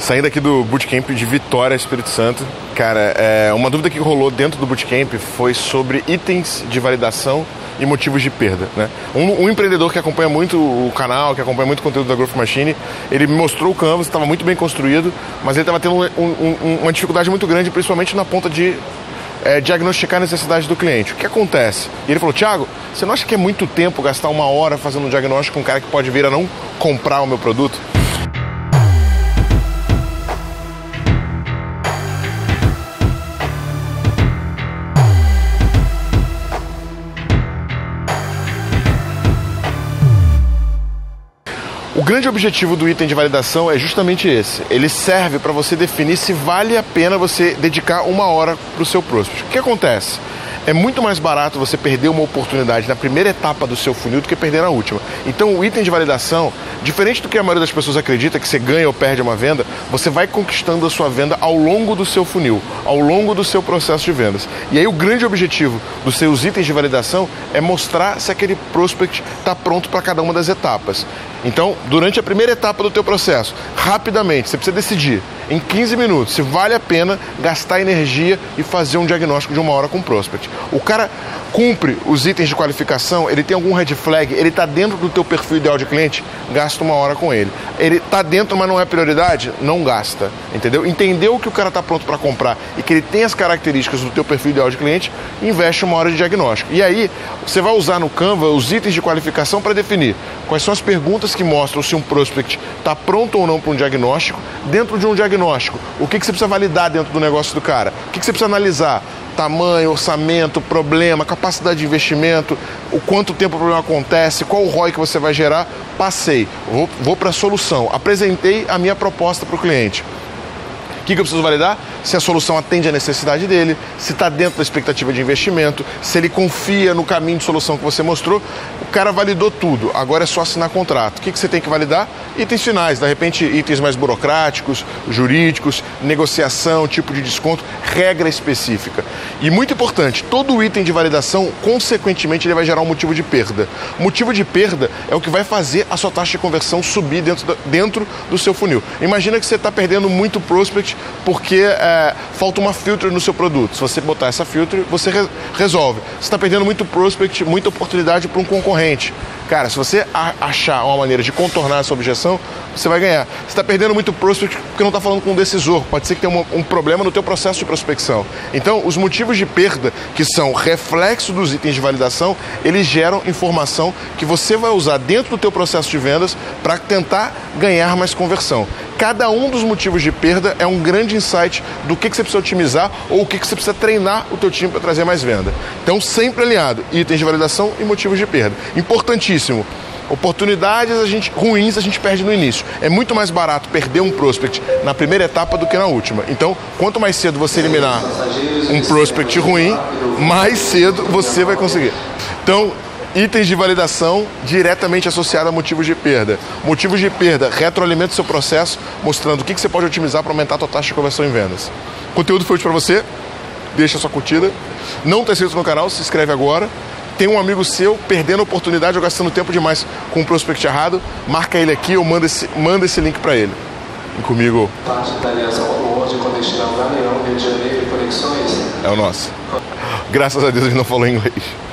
Saindo aqui do Bootcamp de Vitória, Espírito Santo, cara, uma dúvida que rolou dentro do Bootcamp foi sobre itens de validação e motivos de perda, né? Um empreendedor que acompanha muito o canal, que acompanha muito o conteúdo da Growth Machine, ele me mostrou o Canvas, estava muito bem construído, mas ele estava tendo uma dificuldade muito grande, principalmente na ponta de diagnosticar a necessidade do cliente. O que acontece? E ele falou: Thiago, você não acha que é muito tempo gastar 1 hora fazendo um diagnóstico com um cara que pode vir a não comprar o meu produto? O grande objetivo do item de validação é justamente esse. Ele serve para você definir se vale a pena você dedicar 1 hora para o seu prospect. O que acontece? É muito mais barato você perder uma oportunidade na primeira etapa do seu funil do que perder na última. Então o item de validação, diferente do que a maioria das pessoas acredita, que você ganha ou perde uma venda, você vai conquistando a sua venda ao longo do seu funil, ao longo do seu processo de vendas. E aí o grande objetivo dos seus itens de validação é mostrar se aquele prospect está pronto para cada uma das etapas. Então, durante a primeira etapa do teu processo, rapidamente, você precisa decidir, em 15 minutos, se vale a pena gastar energia e fazer um diagnóstico de 1 hora com o prospect. O cara cumpre os itens de qualificação, ele tem algum red flag, ele está dentro do teu perfil ideal de cliente, gasta 1 hora com ele. Ele está dentro, mas não é prioridade, não gasta, entendeu? Entendeu que o cara está pronto para comprar e que ele tem as características do teu perfil ideal de cliente, investe 1 hora de diagnóstico. E aí, você vai usar no Canva os itens de qualificação para definir quais são as perguntas que mostram se um prospect está pronto ou não para um diagnóstico. Dentro de um diagnóstico, o que você precisa validar dentro do negócio do cara? O que você precisa analisar? Tamanho, orçamento, problema, capacidade de investimento, o quanto tempo o problema acontece, qual o ROI que você vai gerar. Passei, vou para a solução, apresentei a minha proposta para o cliente. O que eu preciso validar? Se a solução atende à necessidade dele, se está dentro da expectativa de investimento, se ele confia no caminho de solução que você mostrou. O cara validou tudo, agora é só assinar contrato. O que você tem que validar? Itens finais, de repente itens mais burocráticos, jurídicos, negociação, tipo de desconto, regra específica. E muito importante, todo item de validação, consequentemente, ele vai gerar um motivo de perda. O motivo de perda é o que vai fazer a sua taxa de conversão subir dentro do seu funil. Imagina que você está perdendo muito prospect porque falta uma filter no seu produto. Se você botar essa filter, você resolve. Você está perdendo muito prospect, muita oportunidade para um concorrente. Cara, se você achar uma maneira de contornar essa objeção, você vai ganhar. Você está perdendo muito prospect porque não está falando com um decisor. Pode ser que tenha um problema no teu processo de prospecção. Então, os motivos de perda, que são reflexo dos itens de validação, eles geram informação que você vai usar dentro do teu processo de vendas para tentar ganhar mais conversão. Cada um dos motivos de perda é um grande insight do que você precisa otimizar ou o que você precisa treinar o teu time para trazer mais venda. Então, sempre alinhado, itens de validação e motivos de perda. Importantíssimo. Oportunidades ruins a gente perde no início. É muito mais barato perder um prospect na primeira etapa do que na última. Então, quanto mais cedo você eliminar um prospect ruim, mais cedo você vai conseguir. Então, itens de validação diretamente associados a motivos de perda. Motivos de perda, retroalimenta o seu processo, mostrando o que você pode otimizar para aumentar a sua taxa de conversão em vendas. O conteúdo foi útil para você? Deixa a sua curtida. Não está inscrito no canal? Se inscreve agora. Tem um amigo seu perdendo a oportunidade ou gastando tempo demais com um prospect errado, marca ele aqui ou manda esse link para ele. Vem comigo. Parte da Aliança World com destino Galeão, Rio de Janeiro e Conexões. É o nosso. Graças a Deus a gente não falou inglês.